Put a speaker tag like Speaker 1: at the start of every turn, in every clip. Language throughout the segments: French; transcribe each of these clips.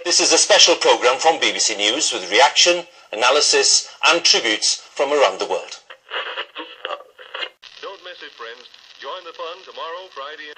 Speaker 1: This is a special programme from BBC News with reaction, analysis and tributes from around the world.
Speaker 2: Don't miss it, friends. Join the fun tomorrow, Friday.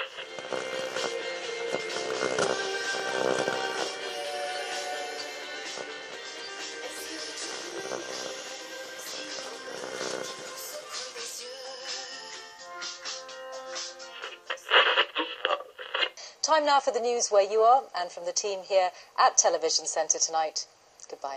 Speaker 3: Time now for the news where you are, and from the team here at Television Centre tonight. Goodbye.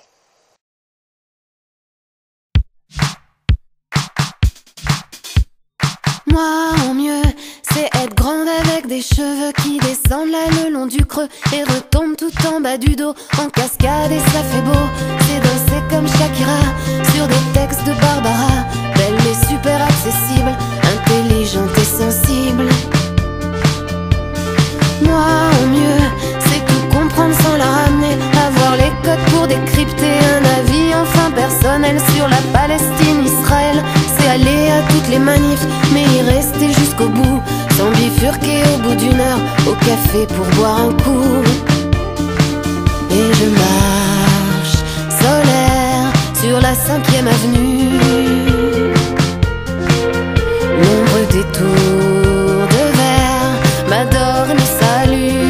Speaker 4: Moi en mieux, c'est être grande avec des cheveux qui descendent là le long du creux et retombent tout en bas du dos en cascade, et ça fait beau. C'est danser comme Shakira sur des textes de Barbara, belle mais super accessible, intelligente et sensible. Moi en mieux, c'est tout comprendre sans la ramener, avoir les codes pour décrypter un avis enfin personnel sur la Palestine-Israël. C'est aller à toutes les manifs, mais y rester jusqu'au bout, sans bifurquer au bout d'une heure au café pour boire un coup. Et je marche solaire sur la 5e avenue, l'ombre des tours de verre m'adore et me salue.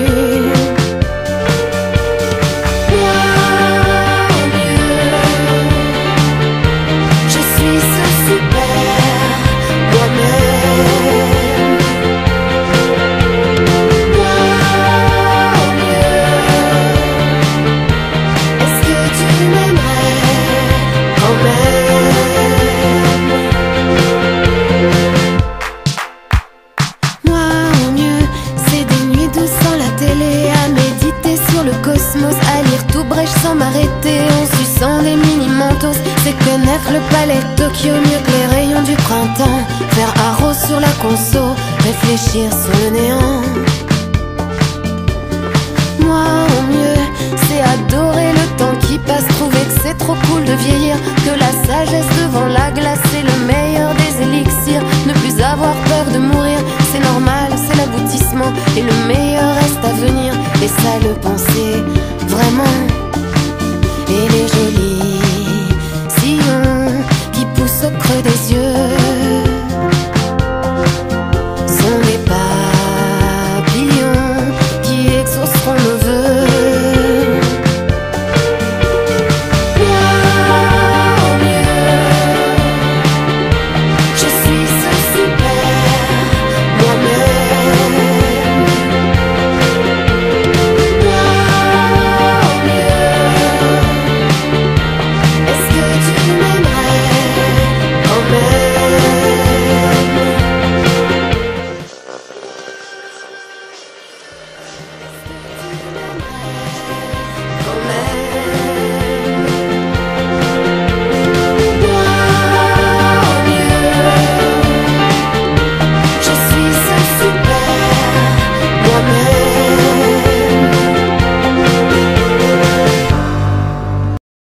Speaker 4: Sans m'arrêter en suçant des mini-mentos, c'est connaître le palais Tokyo mieux que les rayons du printemps, faire haro sur la conso, réfléchir sur le néant. Moi en mieux, c'est adorer le temps qui passe, trouver que c'est trop cool de vieillir, que la sagesse devant la glace est le meilleur des élixirs, ne plus avoir peur de mourir, c'est normal, c'est l'aboutissement et le meilleur reste à venir, et ça le pense